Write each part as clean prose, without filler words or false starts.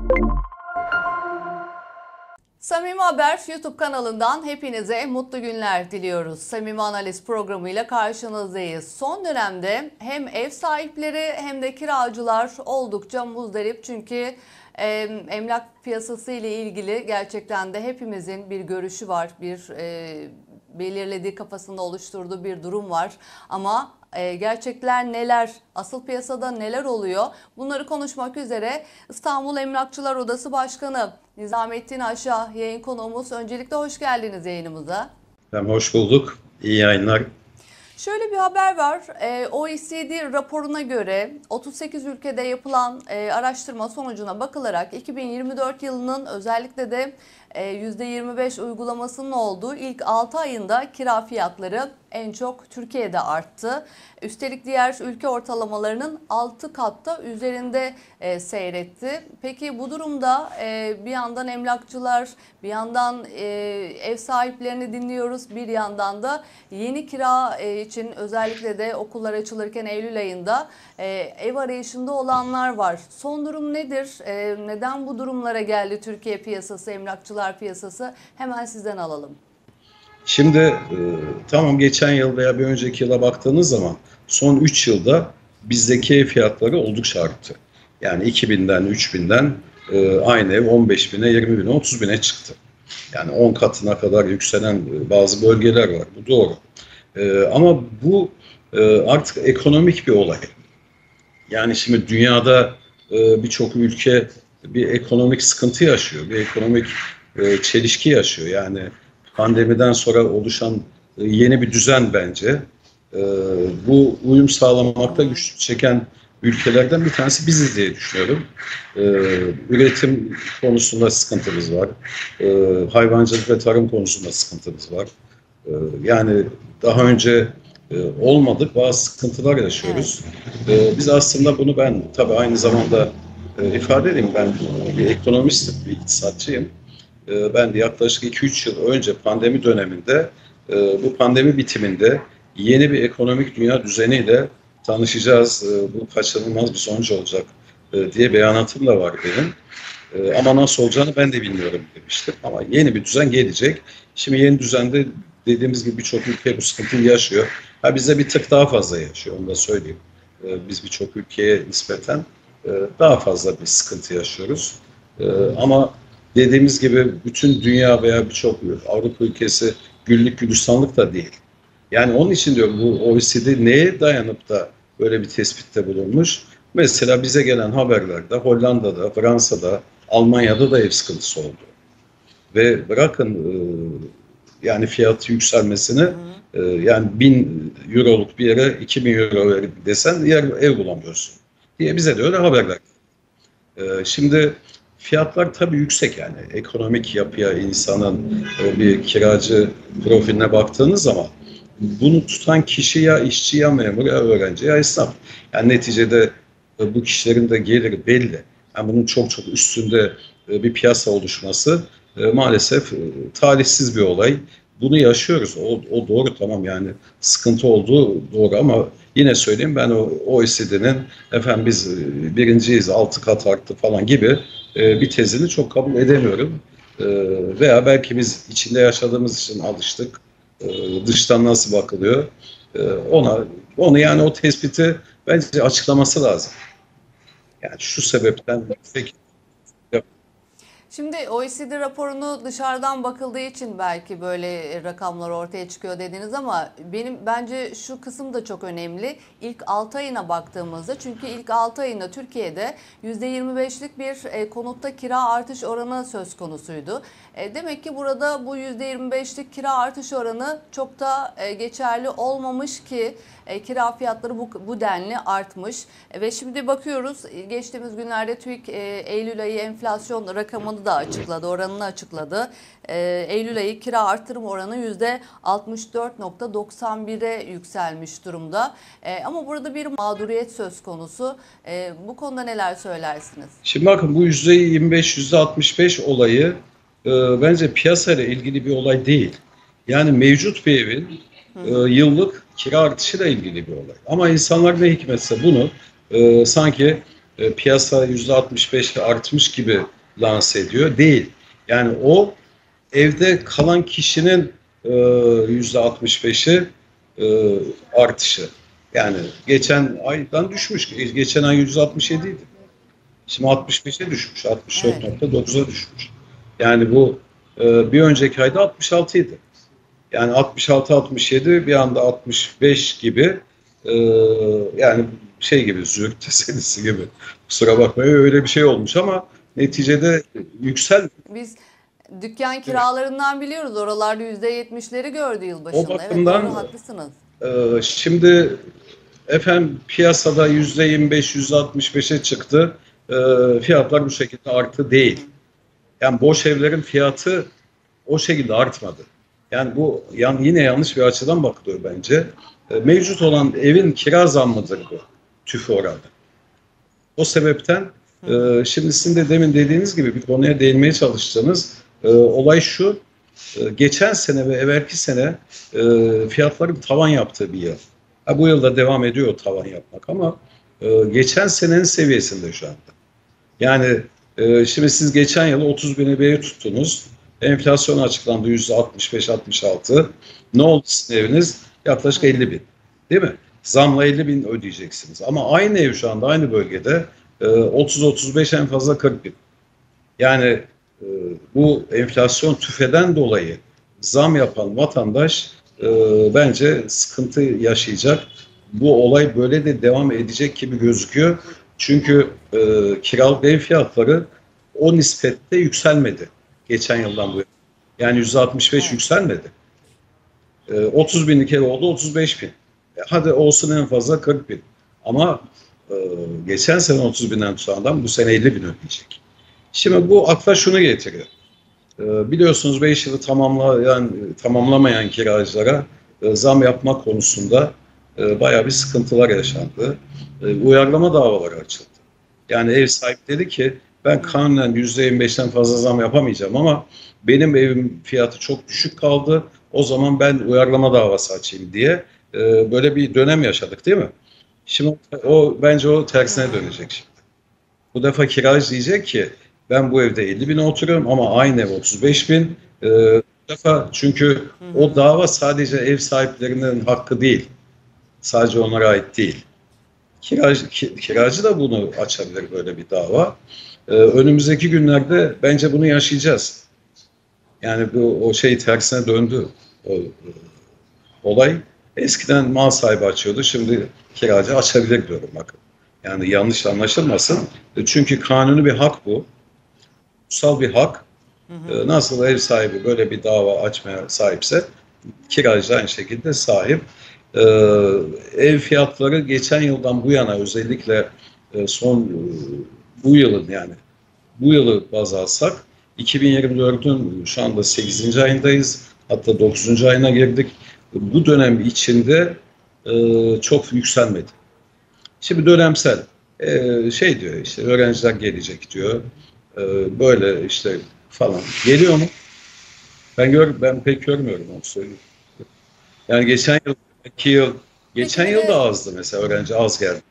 Samimi Haber YouTube kanalından hepinize mutlu günler diliyoruz. Samimi Analiz programıyla karşınızdayız. Son dönemde hem ev sahipleri hem de kiracılar oldukça muzdarip. Çünkü emlak piyasası ile ilgili gerçekten de hepimizin bir görüşü var. Belirlediği, kafasında oluşturduğu bir durum var. Ama gerçekler neler, asıl piyasada neler oluyor? Bunları konuşmak üzere İstanbul Emlakçılar Odası Başkanı Nizamettin Aşa yayın konuğumuz. Öncelikle hoş geldiniz yayınımıza. Hoş bulduk. İyi yayınlar. Şöyle bir haber var. OECD raporuna göre 38 ülkede yapılan araştırma sonucuna bakılarak 2024 yılının özellikle de %25 uygulamasının olduğu ilk 6 ayında kira fiyatları en çok Türkiye'de arttı. Üstelik diğer ülke ortalamalarının 6 katta üzerinde seyretti. Peki bu durumda bir yandan emlakçılar, bir yandan ev sahiplerini dinliyoruz. Bir yandan da yeni kira için özellikle de okullar açılırken Eylül ayında ev arayışında olanlar var. Son durum nedir? Neden bu durumlara geldi Türkiye piyasası, emlakçılar piyasası? Hemen sizden alalım. Şimdi tamam, geçen yıl veya bir önceki yıla baktığınız zaman son 3 yılda bizdeki ev fiyatları oldukça arttı. Yani 2000'den 3000'den aynı ev 15 bine, 20 bine, 30 bine çıktı. Yani 10 katına kadar yükselen bazı bölgeler var. Bu doğru. Ama bu artık ekonomik bir olay. Yani şimdi dünyada birçok ülke bir ekonomik sıkıntı yaşıyor, bir ekonomik çelişki yaşıyor. Yani pandemiden sonra oluşan yeni bir düzen bence. Bu uyum sağlamakta güçlük çeken ülkelerden bir tanesi biziz diye düşünüyorum. Üretim konusunda sıkıntımız var. Hayvancılık ve tarım konusunda sıkıntımız var. Yani daha önce olmadık bazı sıkıntılar yaşıyoruz. Biz aslında bunu, ben tabii aynı zamanda ifade edeyim, ben bir ekonomistim, bir iktisatçıyım. Ben de yaklaşık 2-3 yıl önce pandemi döneminde, bu pandemi bitiminde yeni bir ekonomik dünya düzeniyle tanışacağız. Bu kaçınılmaz bir sonuç olacak diye beyanatım da var benim. Ama nasıl olacağını ben de bilmiyorum demiştim. Ama yeni bir düzen gelecek. Şimdi yeni düzende dediğimiz gibi birçok ülke bu sıkıntıyı yaşıyor. Bize bir tık daha fazla yaşıyor, onu da söyleyeyim. Biz birçok ülkeye nispeten daha fazla bir sıkıntı yaşıyoruz. Ama dediğimiz gibi bütün dünya veya birçok Avrupa ülkesi güllük gülistanlık da değil. Yani onun için diyorum, bu OECD neye dayanıp da böyle bir tespitte bulunmuş? Mesela bize gelen haberlerde Hollanda'da, Fransa'da, Almanya'da da ev sıkıntısı oldu. Ve bırakın yani fiyatı yükselmesini, yani 1000 euroluk bir yere 2000 euro desen yer, ev bulamıyorsun diye bize de öyle haberler. Şimdi fiyatlar tabii yüksek, yani ekonomik yapıya, insanın bir kiracı profiline baktığınız zaman bunu tutan kişi ya işçi, ya memur, ya öğrenci, ya esnaf. Yani neticede bu kişilerin de geliri belli. Yani bunun çok çok üstünde bir piyasa oluşması maalesef talihsiz bir olay. Bunu yaşıyoruz. O doğru, tamam, yani sıkıntı olduğu doğru, ama yine söyleyeyim, ben o OECD'nin efendim biz birinciyiz, 6 kat arttı falan gibi bir tezini çok kabul edemiyorum. Veya belki biz içinde yaşadığımız için alıştık. Dıştan nasıl bakılıyor? Onu yani o tespiti bence açıklaması lazım. Yani şu sebepten yüksek. Şimdi OECD raporunu dışarıdan bakıldığı için belki böyle rakamlar ortaya çıkıyor dediniz ama bence şu kısım da çok önemli. İlk 6 ayına baktığımızda, çünkü ilk 6 ayında Türkiye'de %25'lik bir konutta kira artış oranı söz konusuydu. Demek ki burada bu %25'lik kira artış oranı çok da geçerli olmamış ki kira fiyatları bu denli artmış. Ve şimdi bakıyoruz, geçtiğimiz günlerde TÜİK Eylül ayı enflasyon rakamını da açıkladı, oranını açıkladı. Eylül ayı kira artırım oranı %64.91'e yükselmiş durumda. Ama burada bir mağduriyet söz konusu. Bu konuda neler söylersiniz? Şimdi bakın, bu %25, %65 olayı bence piyasayla ilgili bir olay değil. Yani mevcut bir evin yıllık kira artışıyla ilgili bir olay. Ama insanlar ne hikmetse bunu sanki piyasa %65'e artmış gibi lanse ediyor. Değil. Yani o evde kalan kişinin %65'i artışı. Yani geçen aydan düşmüş. Geçen ay 167 idi. Şimdi 65'e düşmüş. Evet. 64.9'a düşmüş. Yani bu bir önceki ayda 66 idi. Yani 66-67 bir anda 65 gibi, e, yani şey gibi, Zürich teselisi gibi. Kusura bakmayın, öyle bir şey olmuş ama neticede yüksel. Biz dükkan kiralarından biliyoruz. Oralarda %70'leri gördü O yılbaşında. Evet, doğru, bakımdan haklısınız. şimdi efendim piyasada %25, %65'e çıktı. Fiyatlar bu şekilde arttı değil. Yani boş evlerin fiyatı o şekilde artmadı. Yani bu yine yanlış bir açıdan bakılıyor bence. Mevcut olan evin kira zammıdır bu tüfe oranı. O sebepten şimdi sizin de demin dediğiniz gibi bir konuya değinmeye çalıştığınız olay şu. Geçen sene ve evvelki sene fiyatların tavan yaptığı bir yıl. Bu yılda devam ediyor tavan yapmak ama geçen senenin seviyesinde şu anda. Yani şimdi siz geçen yıl 30 bin liraya tuttunuz. Enflasyon açıklandı %65-66. Ne oldu sizin eviniz? Yaklaşık 50 bin. Değil mi? Zamla 50 bin ödeyeceksiniz. Ama aynı ev şu anda aynı bölgede 30-35, en fazla 40 bin. Yani e, bu enflasyon tüfeden dolayı zam yapan vatandaş bence sıkıntı yaşayacak. Bu olay böyle de devam edecek gibi gözüküyor. Çünkü kiralık ev fiyatları o nispette yükselmedi geçen yıldan bu yana. Yani %65 Evet. yükselmedi. 30 binlik ev oldu 35 bin. Hadi olsun en fazla 40 bin. Ama e, geçen sene 30 binden tutan adam bu sene 50 bin ödeyecek. Şimdi bu akla şunu getiriyor. Biliyorsunuz 5 yılı tamamlamayan kiracılara zam yapmak konusunda bayağı bir sıkıntılar yaşandı. Uyarlama davaları açıldı. Yani ev sahibi dedi ki ben kanunen %25'ten fazla zam yapamayacağım ama benim evim fiyatı çok düşük kaldı. O zaman ben uyarlama davası açayım diye böyle bir dönem yaşadık değil mi? Şimdi bence o tersine dönecek şimdi. Bu defa kiracı diyecek ki ben bu evde 50 bin oturuyorum ama aynı ev 35 bin. Bu defa çünkü o dava sadece ev sahiplerinin hakkı değil. Sadece onlara ait değil. Kiracı da bunu açabilir, böyle bir dava. Önümüzdeki günlerde bence bunu yaşayacağız. Yani o şey tersine döndü. Olay eskiden mal sahibi açıyordu. Şimdi kiracı açabilir diyorum bakın. Yani yanlış anlaşılmasın. Çünkü kanuni bir hak bu. Kutsal bir hak. Nasıl ev sahibi böyle bir dava açmaya sahipse kiracı da aynı şekilde sahip. Ee, Ev fiyatları geçen yıldan bu yana, özellikle son bu yılın, yani bu yılı baz alsak 2024'ün şu anda 8. ayındayız. Hatta 9. ayına girdik. Bu dönem içinde çok yükselmedi. Şimdi dönemsel şey diyor, işte öğrenciler gelecek diyor. Böyle işte falan. Geliyor mu? Ben pek görmüyorum, onu söyleyeyim. Yani geçen yıl, 2 yıl, Peki geçen bir yıl da de azdı mesela, öğrenci az geldi.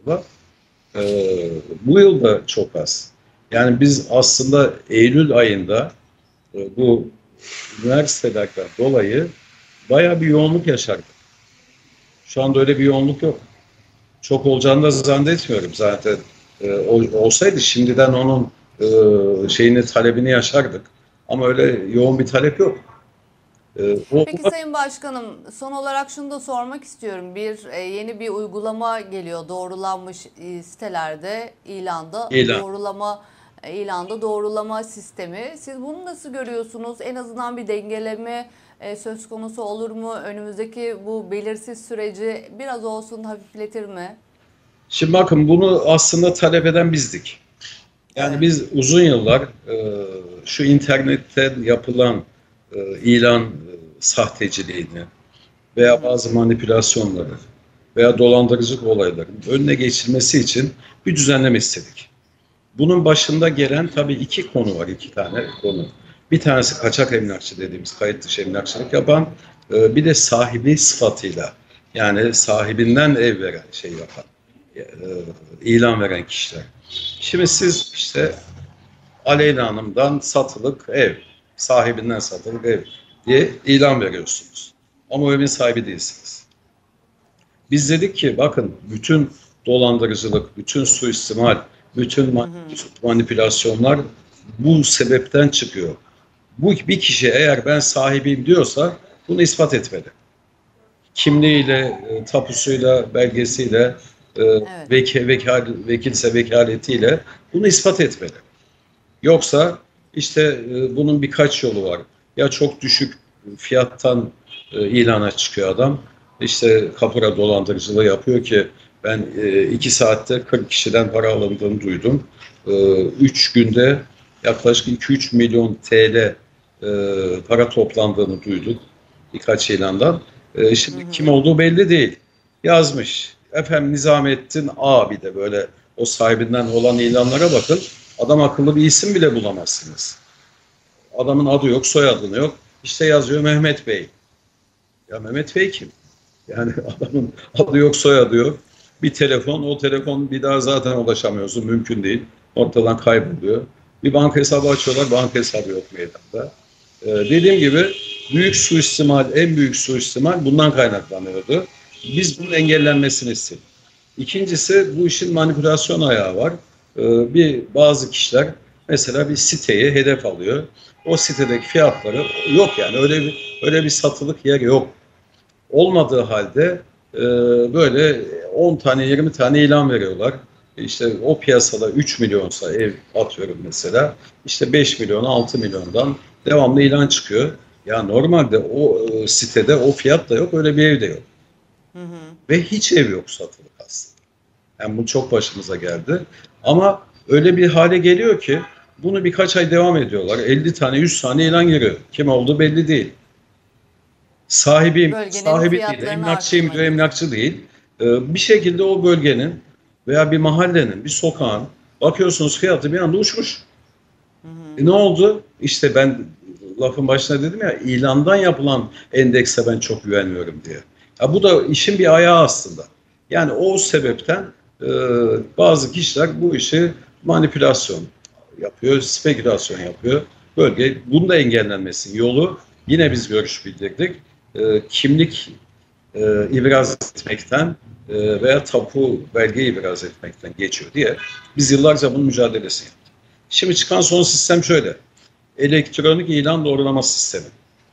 Bu yıl da çok az. Yani biz aslında Eylül ayında bu üniversitelerden dolayı bayağı bir yoğunluk yaşardık. Şu anda öyle bir yoğunluk yok. Çok olacağını da zannetmiyorum zaten. Olsaydı şimdiden onun şeyini, talebini yaşardık. Ama öyle yoğun bir talep yok. O Peki Sayın Başkanım, son olarak şunu da sormak istiyorum. Yeni bir uygulama geliyor, doğrulanmış sitelerde ilan. ilanda doğrulama sistemi. Siz bunu nasıl görüyorsunuz? En azından bir dengeleme söz konusu olur mu? Önümüzdeki bu belirsiz süreci biraz olsun hafifletir mi? Şimdi bakın, bunu aslında talep eden bizdik. Yani Evet. biz uzun yıllar şu internetten yapılan ilan sahteciliğini veya bazı manipülasyonları veya dolandırıcılık olaylarının önüne geçilmesi için bir düzenleme istedik. Bunun başında gelen tabii iki konu var, iki tane konu. Bir tanesi kaçak emlakçı dediğimiz, kayıt dışı emlakçılık yapan, bir de sahibi sıfatıyla, yani sahibinden ev veren, şey yapan, e, ilan veren kişiler. Şimdi siz işte Aleyna Hanım'dan satılık ev, sahibinden satılık ev diye ilan veriyorsunuz. Ama o evin sahibi değilsiniz. Biz dedik ki bakın bütün dolandırıcılık, bütün suistimal, bütün manipülasyonlar bu sebepten çıkıyor. Bu bir kişi eğer ben sahibiyim diyorsa bunu ispat etmeli. Kimliğiyle, tapusuyla, belgesiyle, Evet. vekilse vekaletiyle bunu ispat etmeli. Yoksa işte bunun birkaç yolu var. Ya çok düşük fiyattan ilana çıkıyor adam. İşte kapora dolandırıcılığı yapıyor ki ben 2 saatte 40 kişiden para alındığını duydum. 3 günde yaklaşık 2-3 milyon TL para toplandığını duyduk birkaç ilandan. Şimdi kim olduğu belli değil. Yazmış. Efendim Nizamettin A, bir de böyle o sahibinden olan ilanlara bakın. Adam akıllı bir isim bile bulamazsınız. Adamın adı yok, soyadını yok. İşte yazıyor Mehmet Bey. Ya Mehmet Bey kim? Yani adamın adı yok, soyadı yok. Bir telefon, o telefon bir daha zaten ulaşamıyorsun. Mümkün değil. Ortadan kayboluyor. Bir banka hesabı açıyorlar, banka hesabı yok meydanda. Dediğim gibi büyük suistimal, en büyük suistimal bundan kaynaklanıyordu. Biz bunun engellenmesini istedik. İkincisi bu işin manipülasyon ayağı var. Bazı kişiler mesela bir siteyi hedef alıyor. O sitedeki fiyatları yok, yani öyle bir satılık yer yok. Olmadığı halde böyle 10 tane 20 tane ilan veriyorlar. İşte o piyasada 3 milyonsa ev, atıyorum mesela, işte 5 milyon 6 milyondan devamlı ilan çıkıyor. Ya normalde o sitede o fiyat da yok, öyle bir ev de yok. Ve hiç ev yok satılık aslında. Yani bu çok başımıza geldi. Ama öyle bir hale geliyor ki bunu birkaç ay devam ediyorlar. 50 tane 100 tane ilan giriyor. Kim olduğu belli değil. Sahibiyim, Bölgenin sahibi değil, fiyatlarını emlakçıyım diyor, artırmak için. emlakçı değil. Bir şekilde o bölgenin veya bir mahallenin, bir sokağın bakıyorsunuz fiyatı bir anda uçmuş. Ne oldu? İşte ben lafın başına dedim ya, ilandan yapılan endekse ben çok güvenmiyorum diye. Ya bu da işin bir ayağı aslında. Yani o sebepten e, bazı kişiler bu işi manipülasyon yapıyor, spekülasyon yapıyor. Bunun da engellenmesinin yolu, yine biz görüş bildirdik. Kimlik ibraz etmekten veya tapu belge ibraz etmekten geçiyor diye biz yıllarca bunun mücadelesini yaptık. Şimdi çıkan son sistem şöyle. Elektronik ilan doğrulama sistemi.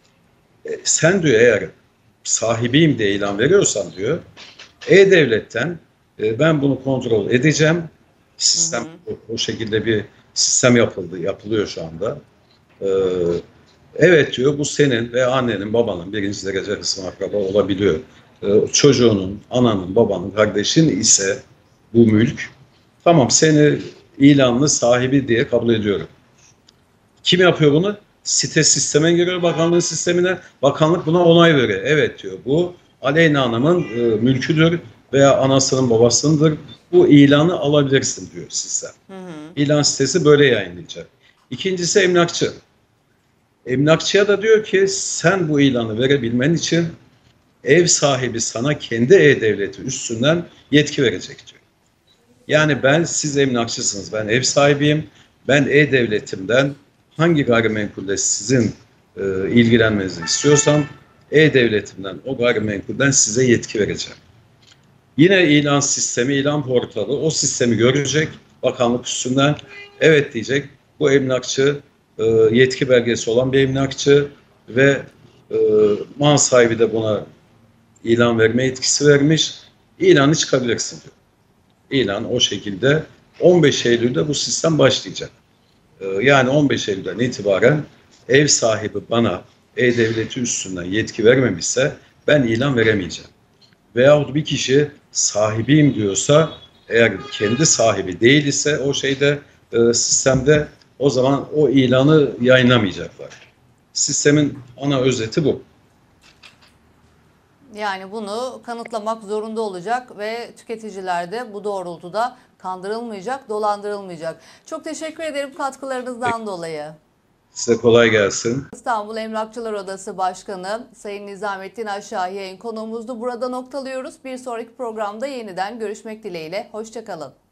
Sen diyor eğer sahibiyim diye ilan veriyorsan diyor, E-Devlet'ten ben bunu kontrol edeceğim. Sistem o şekilde bir sistem yapılıyor şu anda. E, evet diyor, bu senin ve annenin, babanın birinci derece hısım akraba olabiliyor. Çocuğunun, ananın, babanın, kardeşin ise bu mülk. Tamam, seni ilanlı sahibi diye kabul ediyorum. Kim yapıyor bunu? Site sisteme giriyor, bakanlığın sistemine. Bakanlık buna onay veriyor. Evet diyor, bu Aleyna Hanım'ın mülküdür veya anasının babasınındır. Bu ilanı alabilirsin diyor sistem. İlan sitesi böyle yayınlayacak. İkincisi emlakçı. Emlakçıya da diyor ki sen bu ilanı verebilmen için ev sahibi sana kendi e-devleti üstünden yetki verecek diyor. Yani siz emlakçısınız, ben ev sahibiyim. Ben e-devletimden hangi gayrimenkulle sizin ilgilenmenizi istiyorsam e-devletimden o gayrimenkulden size yetki vereceğim. Yine ilan sistemi, ilan portalı o sistemi görecek, bakanlık üstünden evet diyecek. Bu emlakçı yetki belgesi olan bir emlakçı ve mal sahibi de buna ilan verme yetkisi vermiş. İlanı çıkabilirsin diyor. İlan o şekilde 15 Eylül'de bu sistem başlayacak. Yani 15 Eylül'den itibaren ev sahibi bana e-devleti üstünden yetki vermemişse ben ilan veremeyeceğim. Veyahut bir kişi sahibiyim diyorsa, eğer kendi sahibi değil ise o sistemde, o zaman o ilanı yayınlamayacaklar. Sistemin ana özeti bu. Yani bunu kanıtlamak zorunda olacak ve tüketiciler de bu doğrultuda kandırılmayacak, dolandırılmayacak. Çok teşekkür ederim katkılarınızdan dolayı. Size kolay gelsin. İstanbul Emlakçılar Odası Başkanı Sayın Nizamettin Aşahiyen konuğumuzdu. Burada noktalıyoruz. Bir sonraki programda yeniden görüşmek dileğiyle. Hoşça kalın.